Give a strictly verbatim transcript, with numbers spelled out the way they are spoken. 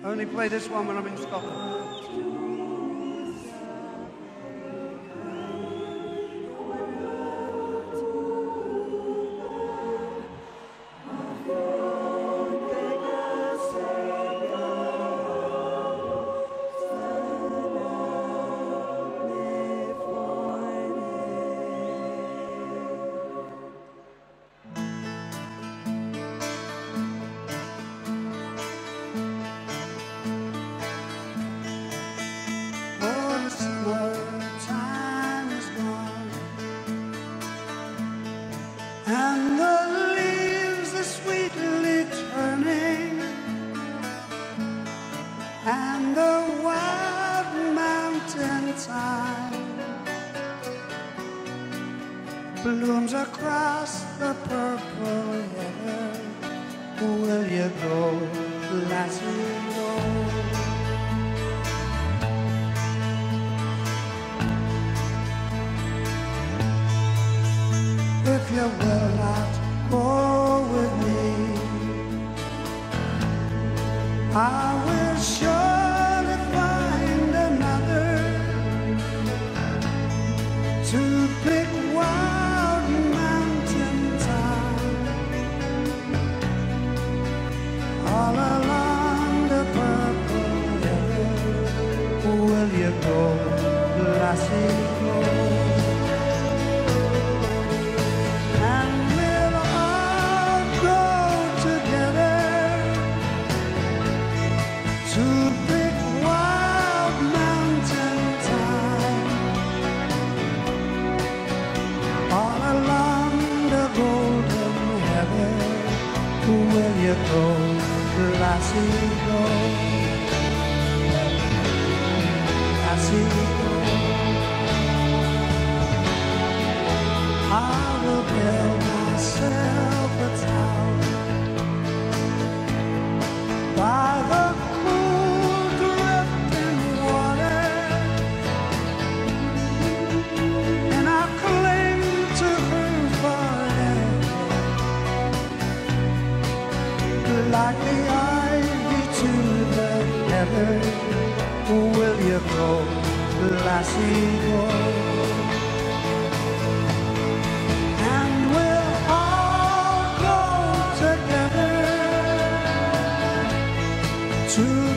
Only play this one when I'm in Scotland. And the leaves are sweetly turning, and the wild mountain thyme blooms across the purple heather. Will you go, Lassie, go? If you will not go with me, I will surely find another to pick wild mountain thyme all along the purple river. Will you go, Lassie, go? Will you go, Lassie, go? Lassie, go. I will build myself a tower by the cool dripping water, and I'll cling to her forever, like the ivy to the heather. Will you go, Lassie, go? And we'll all go together to